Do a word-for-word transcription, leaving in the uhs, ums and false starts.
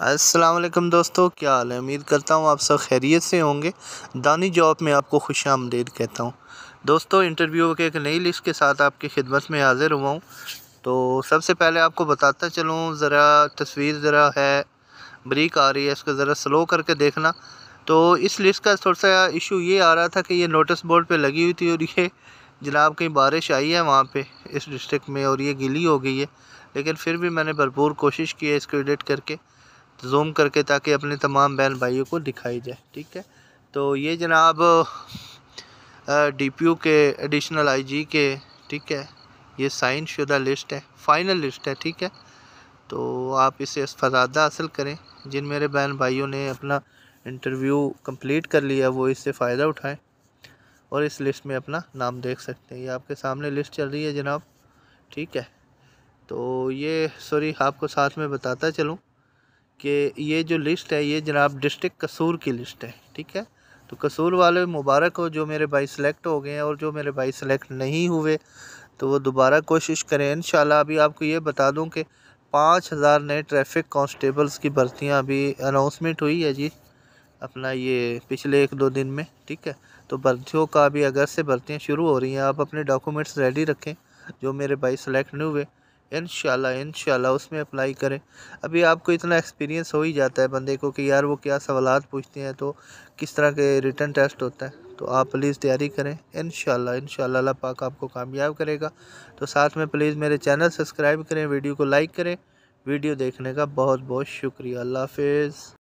السلام علیکم دوستو، کیا حال ہے؟ امید کرتا ہوں آپ سب خیریت سے ہوں گے۔ دانی جاب میں آپ کو خوش آمدید کہتا ہوں۔ دوستو، انٹرویو کے ایک نئی لسٹ کے ساتھ آپ کی خدمت میں حاضر ہوا ہوں۔ تو سب سے پہلے آپ کو بتاتا چلوں، ذرا تصویر ذرا ہے بریک آ رہی ہے، اس کو ذرا سلو کر کے دیکھنا۔ تو اس لسٹ کا تھوڑا سا ایشو یہ آ رہا تھا کہ یہ نوٹس بورڈ پہ لگی ہوئی تھی، اور یہ جناب کہیں بارش آئی ہے وہاں پہ اس ڈسٹرکٹ میں، اور یہ گیلی ہو گئی ہے، لیکن پھر بھی میں نے بھرپور کوشش کی ہے اس کو ایڈٹ کر کے، زوم کر کے، تاکہ اپنے تمام بہن بھائیوں کو دکھائی جائے۔ ٹھیک ہے، تو یہ جناب ڈی پی یو کے ایڈیشنل آئی جی کے، ٹھیک ہے، یہ سائن شدہ لسٹ ہے، فائنل لسٹ ہے۔ ٹھیک ہے، تو آپ اسے استفادہ حاصل کریں۔ جن میرے بہن بھائیوں نے اپنا انٹرویو کمپلیٹ کر لیا وہ اس سے فائدہ اٹھائیں، اور اس لسٹ میں اپنا نام دیکھ سکتے ہیں۔ یہ آپ کے سامنے لسٹ چل رہی ہے جناب۔ ٹھیک ہے، تو یہ سوری آپ کو ساتھ میں بتاتا چلوں کہ یہ جو لسٹ ہے یہ جناب ڈسٹرکٹ قصور کی لسٹ ہے۔ ٹھیک ہے، تو قصور والے مبارک ہو جو میرے بھائی سلیکٹ ہو گئے ہیں، اور جو میرے بھائی سلیکٹ نہیں ہوئے تو وہ دوبارہ کوشش کریں انشاءاللہ۔ ابھی آپ کو یہ بتا دوں کہ پانچ ہزار نئے ٹریفک کانسٹیبلز کی بھرتیاں ابھی اناؤنسمنٹ ہوئی ہے جی، اپنا یہ پچھلے ایک دو دن میں۔ ٹھیک ہے، تو بھرتیوں کا ابھی اگست سے بھرتیاں شروع ہو رہی ہیں۔ آپ اپنے ڈاکومنٹس ریڈی رکھیں، جو میرے بھائی سلیکٹ نہیں ہوئے انشاءاللہ انشاءاللہ اس میں اپلائی کریں۔ ابھی آپ کو اتنا ایکسپیرینس ہو ہی جاتا ہے بندے کو کہ یار وہ کیا سوالات پوچھتے ہیں، تو کس طرح کے ریٹن ٹیسٹ ہوتا ہے، تو آپ پلیز تیاری کریں انشاءاللہ انشاءاللہ اللہ پاک آپ کو کامیاب کرے گا۔ تو ساتھ میں پلیز میرے چینل سبسکرائب کریں، ویڈیو کو لائک کریں۔ ویڈیو دیکھنے کا بہت بہت شکریہ۔ اللہ حافظ۔